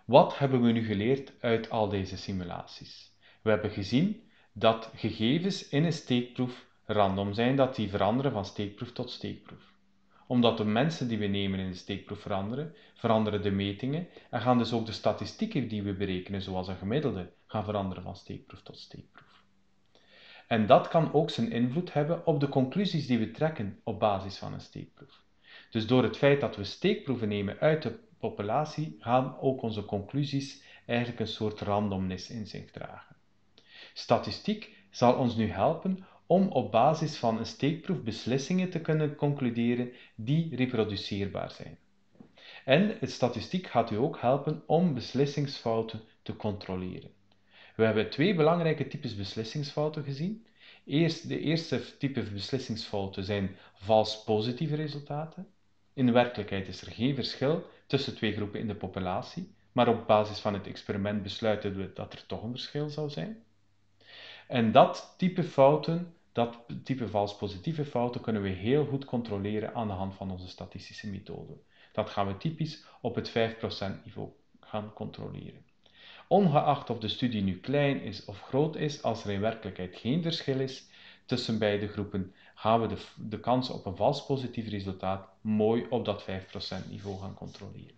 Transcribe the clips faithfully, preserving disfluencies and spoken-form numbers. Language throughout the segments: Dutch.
Wat hebben we nu geleerd uit al deze simulaties? We hebben gezien dat gegevens in een steekproef random zijn, dat die veranderen van steekproef tot steekproef. Omdat de mensen die we nemen in de steekproef veranderen, veranderen de metingen en gaan dus ook de statistieken die we berekenen, zoals een gemiddelde, gaan veranderen van steekproef tot steekproef. En dat kan ook zijn invloed hebben op de conclusies die we trekken op basis van een steekproef. Dus door het feit dat we steekproeven nemen uit de populatie, gaan ook onze conclusies eigenlijk een soort randomness in zich dragen. Statistiek zal ons nu helpen om op basis van een steekproef beslissingen te kunnen concluderen die reproduceerbaar zijn. En het statistiek gaat u ook helpen om beslissingsfouten te controleren. We hebben twee belangrijke types beslissingsfouten gezien. Eerst, de eerste type beslissingsfouten zijn vals positieve resultaten. In de werkelijkheid is er geen verschil tussen twee groepen in de populatie, maar op basis van het experiment besluiten we dat er toch een verschil zou zijn. En dat type fouten, dat type vals positieve fouten, kunnen we heel goed controleren aan de hand van onze statistische methode. Dat gaan we typisch op het vijf procent niveau gaan controleren. Ongeacht of de studie nu klein is of groot is, als er in werkelijkheid geen verschil is tussen beide groepen, gaan we de, de kans op een vals positief resultaat mooi op dat vijf procent niveau gaan controleren.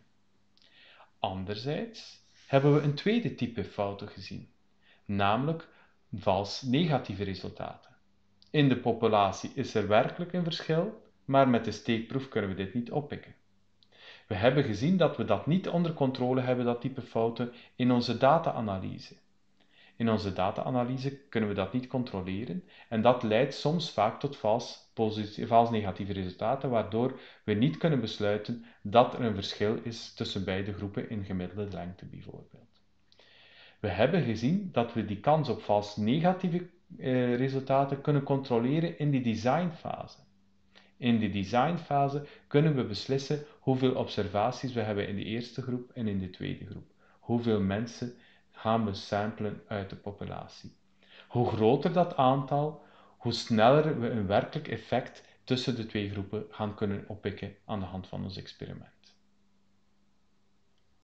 Anderzijds hebben we een tweede type fouten gezien, namelijk vals negatieve resultaten. In de populatie is er werkelijk een verschil, maar met de steekproef kunnen we dit niet oppikken. We hebben gezien dat we dat niet onder controle hebben, dat type fouten, in onze data-analyse. In onze data-analyse kunnen we dat niet controleren en dat leidt soms vaak tot vals, vals negatieve resultaten, waardoor we niet kunnen besluiten dat er een verschil is tussen beide groepen in gemiddelde lengte bijvoorbeeld. We hebben gezien dat we die kans op vals negatieve eh, resultaten kunnen controleren in die designfase. In de designfase kunnen we beslissen hoeveel observaties we hebben in de eerste groep en in de tweede groep. Hoeveel mensen gaan we samplen uit de populatie. Hoe groter dat aantal, hoe sneller we een werkelijk effect tussen de twee groepen gaan kunnen oppikken aan de hand van ons experiment.